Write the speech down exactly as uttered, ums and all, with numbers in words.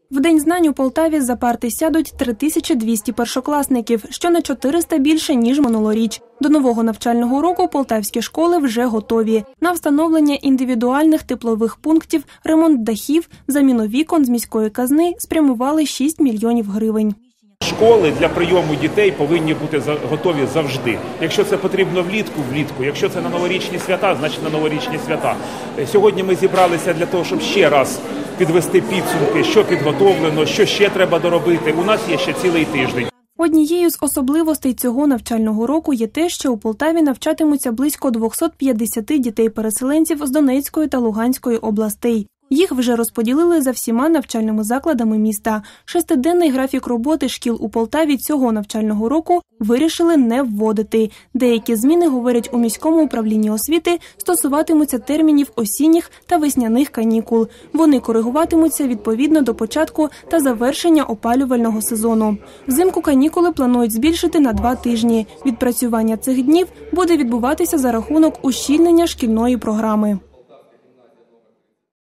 В День знань у Полтаві за парти сядуть три тисячі двісті першокласників, що на чотириста більше, ніж минулоріч. До нового навчального року полтавські школи вже готові. На встановлення індивідуальних теплових пунктів, ремонт дахів, заміну вікон з міської казни спрямували шість мільйонів гривень. Школи для прийому дітей повинні бути готові завжди. Якщо це потрібно влітку – влітку, якщо це на новорічні свята – значить на новорічні свята. Сьогодні ми зібралися для того, щоб ще раз підвести підсумки, що підготовлено, що ще треба доробити. У нас є ще цілий тиждень. Однією з особливостей цього навчального року є те, що у Полтаві навчатимуться близько двісті п'ятдесят дітей-переселенців з Донецької та Луганської областей. Їх вже розподілили за всіма навчальними закладами міста. Шестиденний графік роботи шкіл у Полтаві цього навчального року вирішили не вводити. Деякі зміни, говорять у міському управлінні освіти, стосуватимуться термінів осінніх та весняних канікул. Вони коригуватимуться відповідно до початку та завершення опалювального сезону. Взимку канікули планують збільшити на два тижні. Відпрацювання цих днів буде відбуватися за рахунок ущільнення шкільної програми.